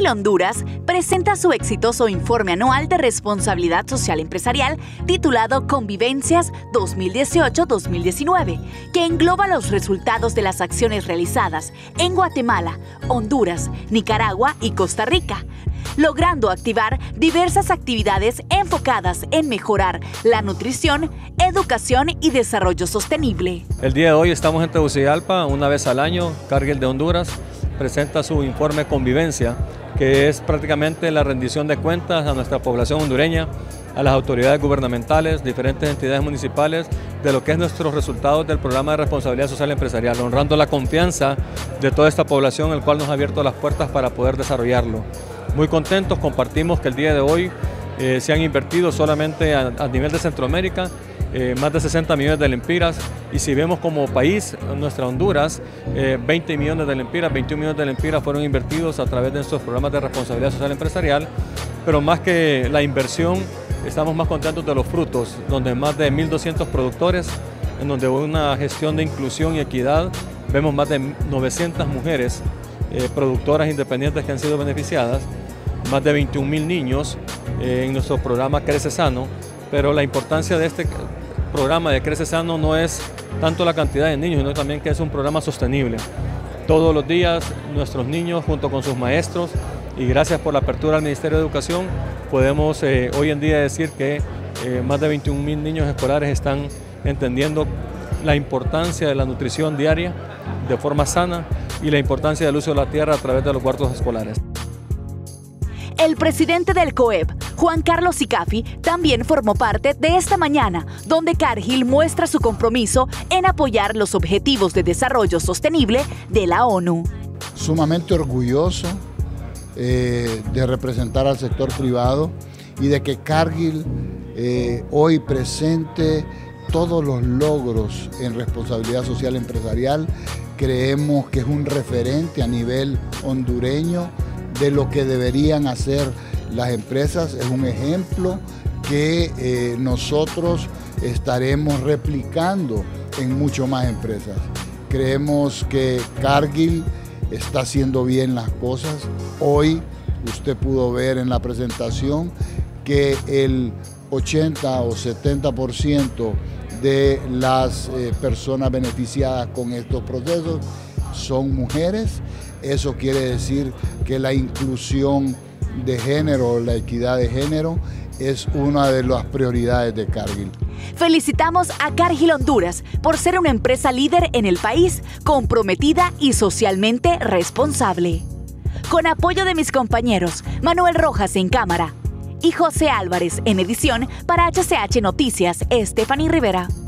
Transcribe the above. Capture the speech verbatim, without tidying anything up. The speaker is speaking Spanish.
Cargill Honduras presenta su exitoso informe anual de responsabilidad social empresarial titulado Convivencias dos mil dieciocho dos mil diecinueve, que engloba los resultados de las acciones realizadas en Guatemala, Honduras, Nicaragua y Costa Rica, logrando activar diversas actividades enfocadas en mejorar la nutrición, educación y desarrollo sostenible. El día de hoy estamos en Tegucigalpa, una vez al año, Cargill de Honduras presenta su informe Convivencia, que es prácticamente la rendición de cuentas a nuestra población hondureña, a las autoridades gubernamentales, diferentes entidades municipales, de lo que es nuestros resultados del programa de responsabilidad social empresarial, honrando la confianza de toda esta población, el cual nos ha abierto las puertas para poder desarrollarlo. Muy contentos, compartimos que el día de hoy eh, se han invertido solamente a, a nivel de Centroamérica eh, más de sesenta millones de lempiras, y si vemos como país, nuestra Honduras, eh, veinte millones de lempiras, veintiún millones de lempiras fueron invertidos a través de estos programas de responsabilidad social empresarial, pero más que la inversión, estamos más contentos de los frutos, donde más de mil doscientos productores, en donde hubo una gestión de inclusión y equidad, vemos más de novecientas mujeres eh, productoras independientes que han sido beneficiadas, más de veintiún mil niños eh, en nuestro programa Crece Sano, pero la importancia de este programa de Crece Sano no es tanto la cantidad de niños, sino también que es un programa sostenible. Todos los días nuestros niños junto con sus maestros, y gracias por la apertura al Ministerio de Educación, podemos eh, hoy en día decir que eh, más de veintiún mil niños escolares están entendiendo la importancia de la nutrición diaria de forma sana y la importancia del uso de la tierra a través de los huertos escolares. El presidente del COEP, Juan Carlos Sicafi, también formó parte de esta mañana, donde Cargill muestra su compromiso en apoyar los objetivos de desarrollo sostenible de la ONU. Sumamente orgulloso eh, de representar al sector privado y de que Cargill eh, hoy presente todos los logros en responsabilidad social empresarial. Creemos que es un referente a nivel hondureño de lo que deberían hacer las empresas, es un ejemplo que eh, nosotros estaremos replicando en mucho más empresas. Creemos que Cargill está haciendo bien las cosas. Hoy usted pudo ver en la presentación que el ochenta o setenta por ciento de las eh, personas beneficiadas con estos procesos son mujeres. Eso quiere decir que la inclusión de género, la equidad de género, es una de las prioridades de Cargill. Felicitamos a Cargill Honduras por ser una empresa líder en el país, comprometida y socialmente responsable. Con apoyo de mis compañeros Manuel Rojas en cámara y José Álvarez en edición, para H C H Noticias, Stephanie Rivera.